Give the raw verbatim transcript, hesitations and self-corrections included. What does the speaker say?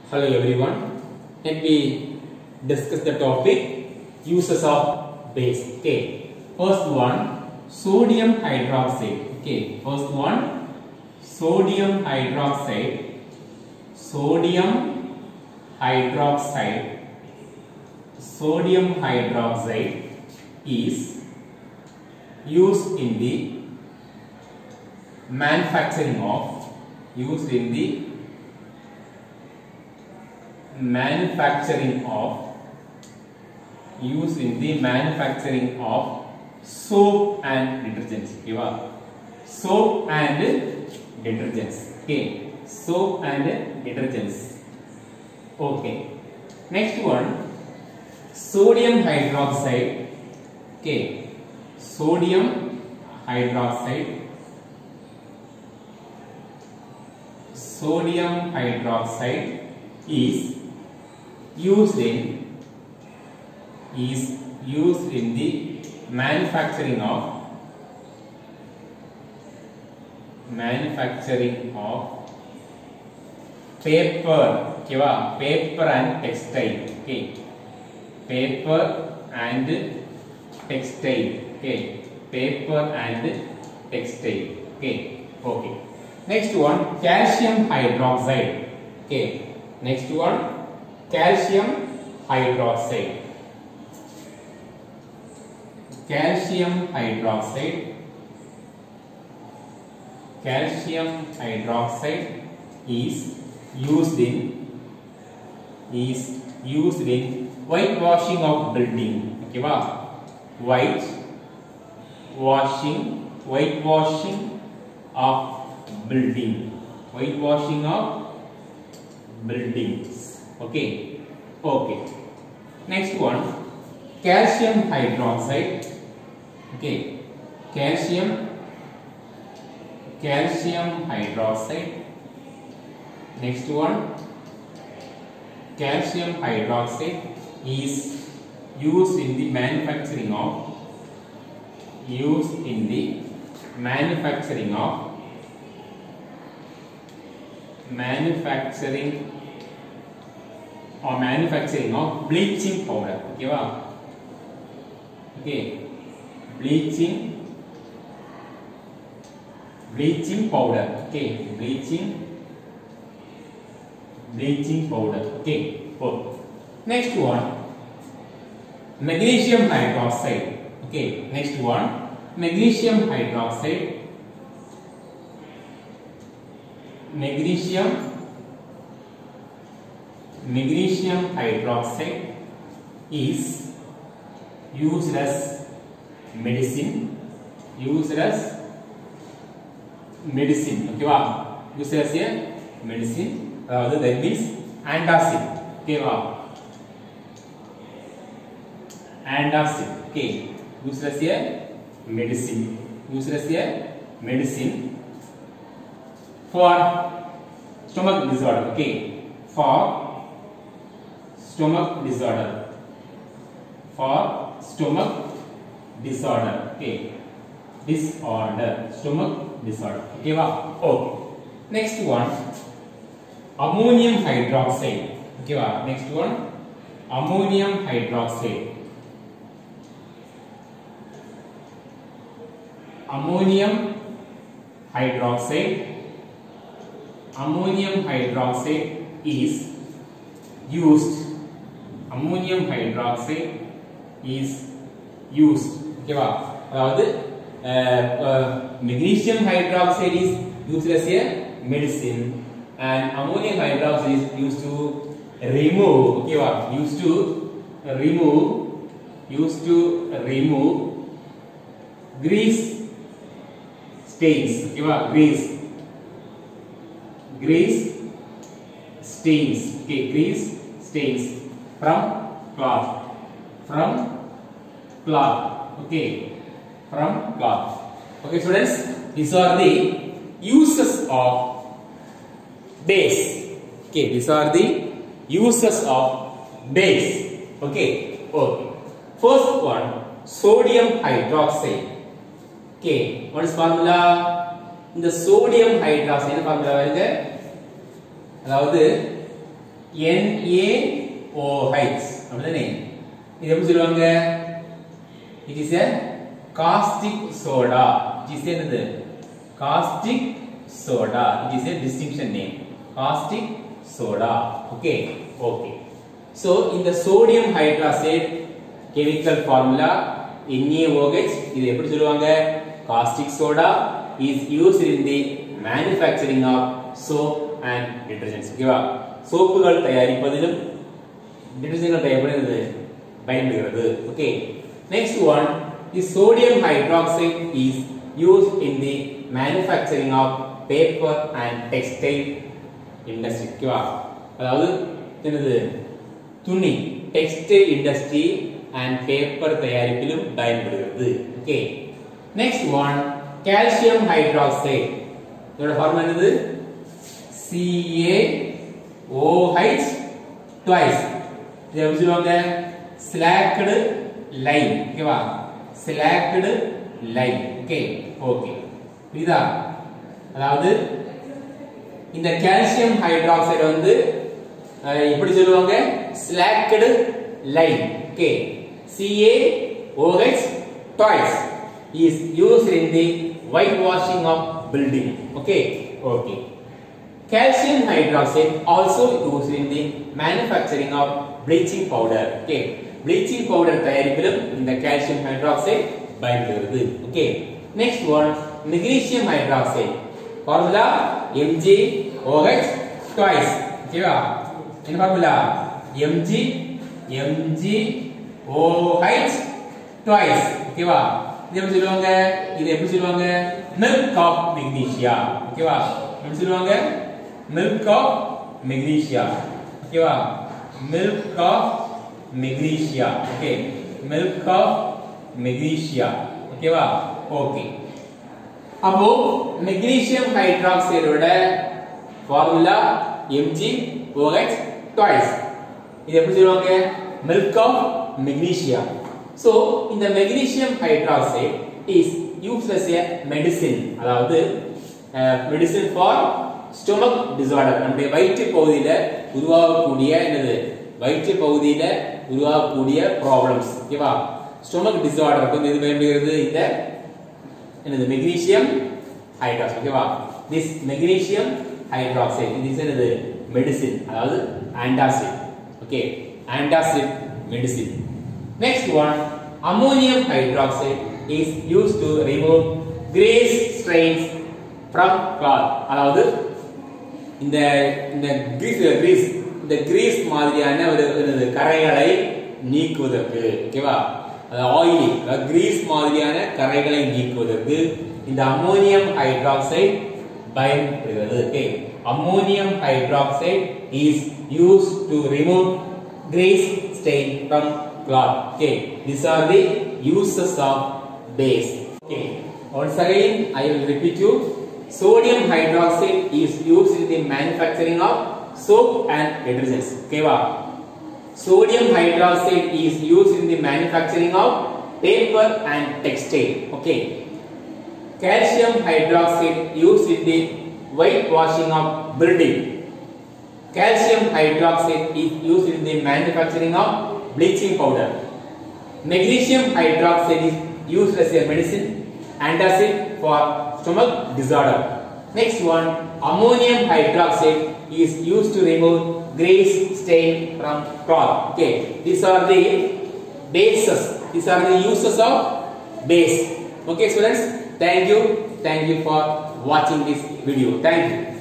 Hello everyone. Let me discuss the topic uses of base. Okay. First one, sodium hydroxide. Okay. First one, sodium hydroxide. Sodium hydroxide. Sodium hydroxide is used in the manufacturing of used in the manufacturing of used in the manufacturing of soap and detergents. Okay, soap and detergents. Okay, soap and detergents. Okay, next one, sodium hydroxide. Okay, sodium hydroxide. Sodium hydroxide is used in is used in the manufacturing of manufacturing of paper. Okay, paper and textile. Okay, paper and textile. Okay, paper and textile. Okay, okay. Next one, calcium hydroxide. Okay, next one, calcium hydroxide. Calcium hydroxide. Calcium hydroxide is used in is used in whitewashing of building. Okay, white washing whitewashing of building. Whitewashing of buildings. Okay, okay. Next one, calcium hydroxide. Okay, calcium calcium hydroxide. Next one, calcium hydroxide is used in the manufacturing of used in the manufacturing of manufacturing or manufacturing of bleaching powder. Okay, wow. Okay, bleaching bleaching powder. Okay, bleaching bleaching powder. Okay, oh. Next one, magnesium hydroxide. Okay, next one, magnesium hydroxide. Magnesium Magnesium hydroxide is used as medicine. Used as medicine. Okay, wow. Used as a medicine. Uh, that means antacid. Okay, wow. Antacid. Okay. Used as a medicine. Used as a medicine for stomach disorder. Okay, for stomach disorder. For stomach disorder. Okay, disorder. Stomach disorder. Okay, wow. Okay. Next one, ammonium hydroxide. Okay, wow. Next one, ammonium hydroxide. Ammonium hydroxide. Ammonium hydroxide is used. Ammonium hydroxide is used. Okay, wow. That uh, uh, magnesium hydroxide is used as a medicine, and ammonium hydroxide is used to remove. Okay, wow. Used to remove. Used to remove grease stains. Okay, wow. Grease. Grease stains. Okay, grease stains from cloth. From cloth. Okay, from cloth. Okay, students, these are the uses of base. Okay, these are the uses of base. Okay, okay. First one, sodium hydroxide. Okay, what is formula? இந்த sodium hydroxide formula வருது. அதாவது NaOH அப்படிதானே இது எப்படி சொல்லுவாங்க it is a caustic soda it is என்னது caustic soda it is a distinction name caustic soda okay okay so in the sodium hydroxide chemical formula NaOH இது எப்படி சொல்லுவாங்க caustic soda is used in the manufacturing of soap and detergents ஓகேவா சோப்புகள் தயாரிப்பதிலும் டிடர்ஜென்ட்கள் தயாரிப்பதிலும் பயன்படுகிறது okay next one the sodium hydroxide is used in the manufacturing of paper and textile industry ஓகேவா அதாவது என்னது துணி textile industry and paper தயாரிப்பிலும் பயன்படுகிறது okay next one calcium hydroxide இதோட ஃபார்முலா என்னது CaOH twice இது எப்படி சொல்லுவாங்க slacked lime ஓகேவா slacked lime ஓகே ஓகே புரியுதா அதாவது இந்த கால்சியம் ஹைட்ராக்சைடு வந்து எப்படி சொல்லுவாங்க slacked lime okay CaOH twice is used in the whitewashing of building okay okay calcium hydroxide also used in the manufacturing of bleaching powder okay bleaching powder தயாரிப்பிலும் இந்த calcium hydroxide பயன்படுகிறது okay next one magnesium hydroxide formula MgOH twice ஓகேவா என்ன formula Mg MgOH twice ஓகேவா இது எப்படி சொல்லுவாங்க இது எப்படி சொல்லுவாங்க milk of magnesia ஓகேவா எப்படி சொல்லுவாங்க milk of magnesia ஓகேவா milk of magnesia okay milk of magnesia ஓகேவா ஓகே அப்போ magnesium hydroxide ஓட ஃபார்முலா MgOH twice இது எப்படி சொல்லுவாங்க milk of magnesia so in the magnesium hydroxide is used as a medicine அதாவது medicine for stomach disorder நம்முடைய வயிற்று பகுதியில உருவாகக்கூடிய என்னது வயிற்று பகுதியில உருவாகக்கூடிய problems ஓகேவா stomach disorder க்கு இது பயன்படுகிறது இந்த என்னது magnesium hydroxide ஓகேவா this magnesium hydroxide இது என்னது medicine அதாவது antacid okay antacid medicine next one ammonium hydroxide is used to remove grease stains from cloth அதாவது இந்த இந்த grease grease இந்த grease மாதிரியான ஒரு கரைகளை நீக்குவதற்கு ஓகேவா அது ஆயிலி அதாவது grease மாதிரியான கரைகளை நீக்குவதற்கு இந்த அம்மோனியம் ஹைட்ராக்சைடு பயன்படுகிறது okay ammonium hydroxide is used to remove grease stain from cloth okay these are the uses of base okay once again I will repeat you sodium hydroxide is used in the manufacturing of soap and detergents okay va sodium hydroxide is used in the manufacturing of paper and textile okay calcium hydroxide used in the whitewashing of building calcium hydroxide is used in the manufacturing of bleaching powder magnesium hydroxide is used as a medicine antacid for stomach disorder next one ammonium hydroxide is used to remove grease stain from cloth okay these are the bases these are the uses of base okay students thank you thank you for watching this video thank you